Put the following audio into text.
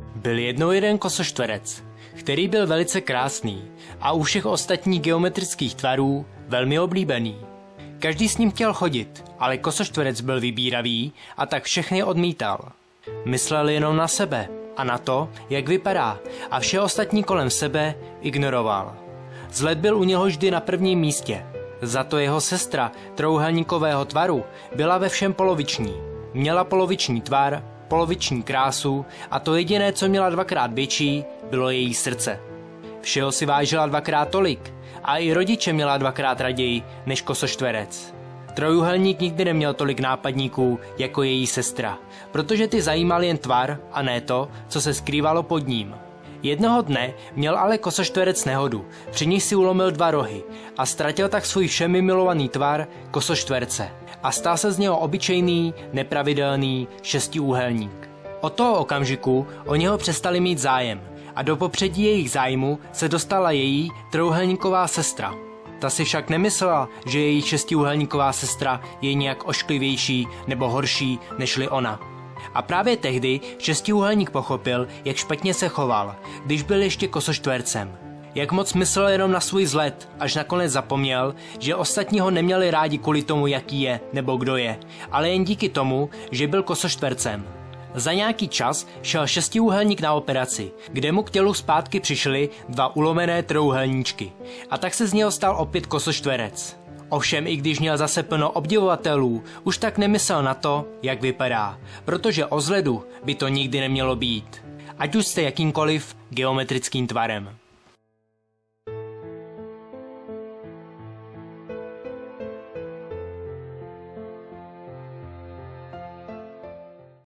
Byl jednou jeden kosoštverec, který byl velice krásný a u všech ostatních geometrických tvarů velmi oblíbený. Každý s ním chtěl chodit, ale kosoštverec byl vybíravý a tak všechny odmítal. Myslel jenom na sebe a na to, jak vypadá, a vše ostatní kolem sebe ignoroval. Vzhled byl u něho vždy na prvním místě. Za to jeho sestra trojúhelníkového tvaru byla ve všem poloviční. Měla poloviční tvar, poloviční krásu a to jediné, co měla dvakrát větší, bylo její srdce. Všeho si vážila dvakrát tolik a i rodiče měla dvakrát raději než kosoštverec. Trojúhelník nikdy neměl tolik nápadníků jako její sestra, protože ty zajímal jen tvar a ne to, co se skrývalo pod ním. Jednoho dne měl ale kosoštverec nehodu, při ní si ulomil 2 rohy a ztratil tak svůj všemi milovaný tvar kosoštverce a stal se z něho obyčejný, nepravidelný šestiúhelník. Od toho okamžiku o něho přestali mít zájem a do popředí jejich zájmu se dostala její trojúhelníková sestra. Ta si však nemyslela, že její šestiúhelníková sestra je nějak ošklivější nebo horší nežli ona. A právě tehdy šestiúhelník pochopil, jak špatně se choval, když byl ještě kosoštvercem. Jak moc myslel jenom na svůj vzhled, až nakonec zapomněl, že ostatní ho neměli rádi kvůli tomu, jaký je nebo kdo je, ale jen díky tomu, že byl kosoštvercem. Za nějaký čas šel šestiúhelník na operaci, kde mu k tělu zpátky přišly 2 ulomené trojúhelníčky. A tak se z něho stal opět kosoštverec. Ovšem, i když měl zase plno obdivovatelů, už tak nemyslel na to, jak vypadá, protože o vzhledu by to nikdy nemělo být. Ať už jste jakýmkoliv geometrickým tvarem.